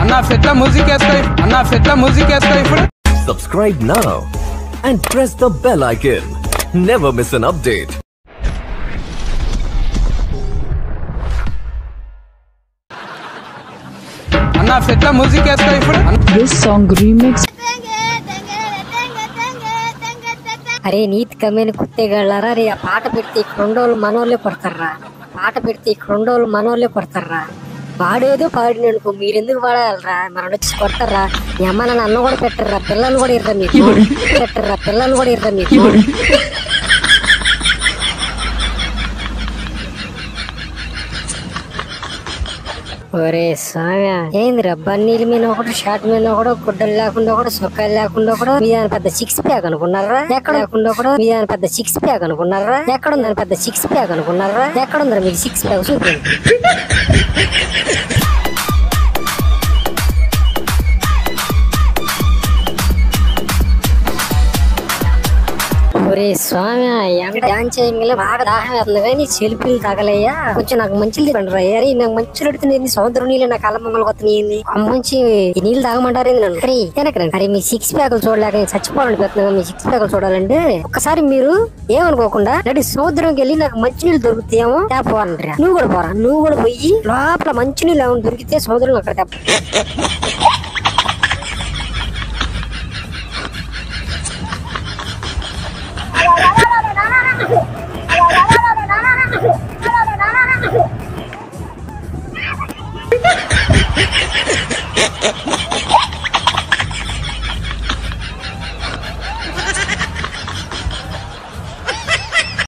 Subscribe now and press the bell icon. Never miss an update. This song remix. అరే నీతి కమ్మిన కుత్తేగాళ్ళారా రే ఆ పాట పెడితే ఇక్కడ రెండోళ్ళు మనోళ్ళే కొడతారా, పాట పెడితే ఇక్కడ రెండోళ్ళు మనోళ్ళే కొడతారా. పాడేదో పాడిన అనుకో మీరెందుకు పాడాలరా, మనం వచ్చి కొడతారా. మీ అమ్మ నన్ను అన్నం కూడా పెట్టర్రా, పిల్లలు కూడా ఇర్రా మీకు పెట్టర్రా, పిల్లలు కూడా ఇర్రా మీకు. ఒరే స్వామి ఏందిరా బన్నీల మీద ఒకటి షార్ట్ మీద ఒకటి గుడ్డలు లేకుండా ఒకటి సొక్కాలు లేకుండా కూడా మీ దాని పెద్ద సిక్స్ ప్యాక్ అనుకున్నారా, ఎక్కడ లేకుండా కూడా మీ దాని పెద్ద సిక్స్ ప్యాక్ అనుకున్నారా, ఎక్కడ ఉందని పెద్ద సిక్స్ ప్యాక్ అనుకున్నారా, ఎక్కడ ఉందా మీకు సిక్స్ ప్యాక్ చూపండి. ఒరే స్వామి ఎండ డాన్స్ చేయగల బాగా దాహం అవుతుంది కానీ సెల్ఫీలు తగలయ్యా, కొంచెం నాకు మంచిలు తిప్పండి అయ్యారి. నాకు మంచులు పెడుతుంది సముద్రం నీళ్ళు నాకు అల్ల మమ్మల్ని కొత్తని మంచి నీళ్ళు తాగమంటారు నన్ను. అరే తినకరండి. అరే మీ సిక్స్ ప్యాకులు చూడలేక నేను చచ్చిపోవాలని పెడుతున్నా. మీ సిక్స్ ప్యాకులు చూడాలంటే ఒక్కసారి మీరు ఏమనుకోకుండా నడి సముద్రంకి వెళ్ళి నాకు మంచి నీళ్ళు దొరుకుతాయేమో తేపోవాలంటారా. నువ్వు కూడా పోరా, నువ్వు కూడా పోయి లోపల మంచి నీళ్ళు ఏమైనా దొరికితే సముద్రంలో అక్కడ తెప్ప.